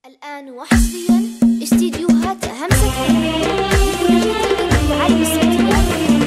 الآن وحصريا استديوهات همسة في عالم السيتيات.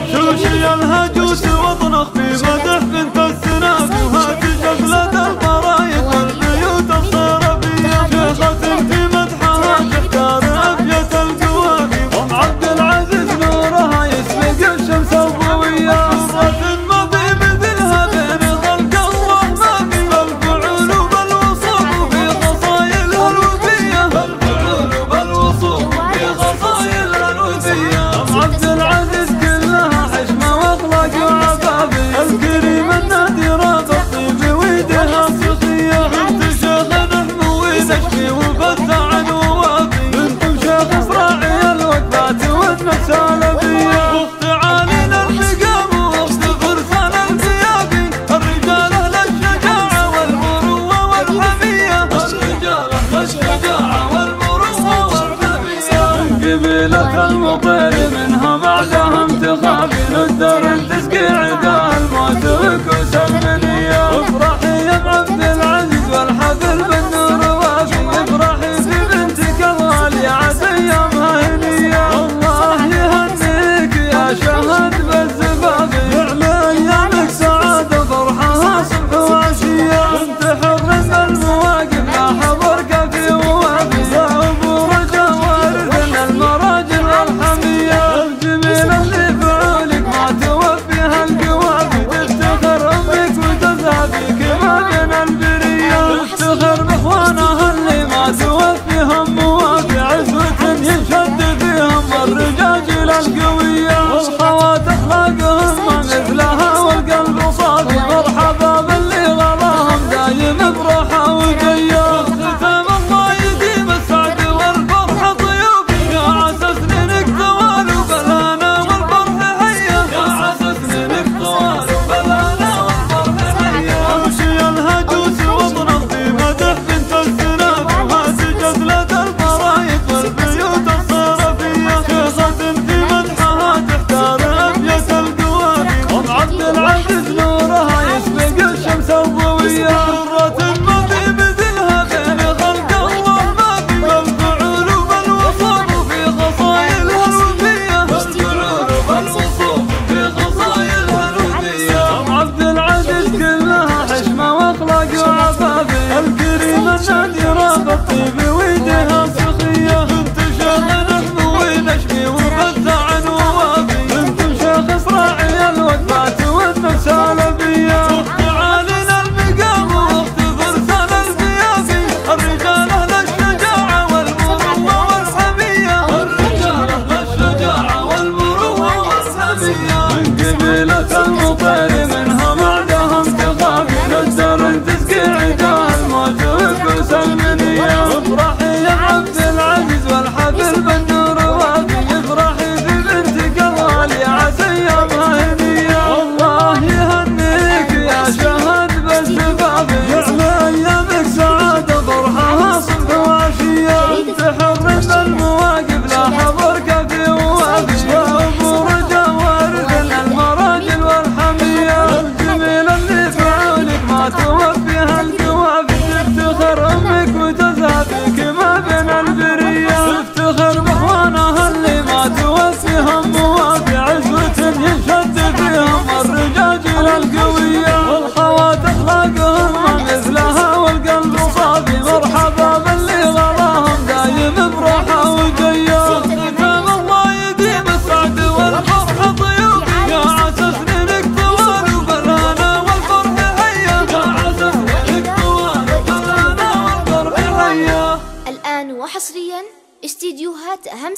شوشي الهجوس واطنخ في مدح بنت السنابي، وهاتي شغلة الفرايد والبيوت الصرفية. شيخة في مدحها تختار أبية القوافي، أم عبد العزيز نورها يسبق الشمس الضوية. مرة ما في مثلها بين خلق الله، ما في بالفعول وبالوصول وفي خصايلها الوفية. بالفعول وبالوصول وفي خصايلها الوفية. أم عبد العزيز كلها حشمة واخلاق وعفافي، الكريمة النادرة بالطيب ويدها سخية. بنت شيخ نحموي نشفي وفتح ووافي، بنت شيخ صراعي الوقفات والنفس الأبية. واخت عالينا المقام واخت فرسان الثيابي، الرجال أهل الشجاعة والمروة والحمية. الرجال أهل الشجاعة والمروة والحمية. من قبيلة المطير منها بعدها انتخابي، نقدر تسقي عدا الموت وكوس المنية. افرحي يا عبد العزيز والحفل بالنور وافي، افرحي ببنتك الغالية عسى ايامها هنية. الله يهنيك يا شهد بالزفافي، يعلى ايامك سعادة فرحها صبح وعشية. بنت حر بالمواقف لا حضر كافي ووافي، يا ابو رجا وارثنا المراجل والحمية. الجميل اللي فعولك ما توفيها القوافي، تفتخر امك وتزهفي كما بين البرية. تفتخر باخوانها اللي ما توفيهم موافي، عزوة ينشد فيهم الرجاجيل القوية. والخوات اخلاقهم ما مثلها والقلب صافي، مرحبا باللي غلاهم دايم بروحه وجيه. ختام الله يديم السعد والفرح ضيوفي، يا عسى سنينك طوال وبالهنا والفرح حيه. يا عسى سنينك طوال وبالهنا والفرح حيه. امشي الهجوس واطنخ في مدح بنت السنابي، وهاتي جزلة الفرايد والبيوت الصرفية. شيخة في مدحها تختار أبية القوافي، أم عبد العزيز نورها يسبق الشمس الضوية. مرة ما في مثلها بين خلق الله، ما في بالفعول وبالوصول وفي خصايلها الوفية. بالفعول وبالوصول وفي خصايلها الوفية. أم عبد العزيز كلها حشمة واخلاق وعفافي، الكريمة النادرة بالطيب ويدها سخية. بنت شيخ نحموي نشفي وفتح ووافي، بنت شيخ صراعي الوقفات والنفس الأبية. واخت عالينا المقام واخت فرسان الثيابي، الرجال أهل الشجاعة والمروة والحمية. الرجال أهل الشجاعة والمروة والحمية. من قبيلة المطير منها بعدها انتخابي، نقدر تسقي عدا الموت وكوس المنية. افرحي يا عبد العزيز والحفل بالنور وافي، افرحي ببنتك الغالية عسى ايامها هنية. الله يهنيك يا شهد بالزفافي، يعلى ايامك سعادة فرحها صبح وعشية. بنت حر بالمواقف لا حضر كافي ووافي، يا ابو رجا وارثنا المراجل والحمية. الجميل اللي فعولك ما توفيها القوافي، تفتخر امك وتزهفي كما بين البرية. تفتخر باخوانها اللي ما توفيهم موافي، عزوة ينشد فيهم الرجاجيل القوية. والخوات اخلاقهم ما مثلها والقلب صافي، مرحبا باللي غلاهم دايم بروحه وجيه. ختام الله يديم السعد والفرح ضيوفي، يا عسى سنينك طوال وبالهنا والفرح حيه. يا عسى سنينك طوال وبالهنا والفرح حيه. الآن وحصريا استديوهات همسة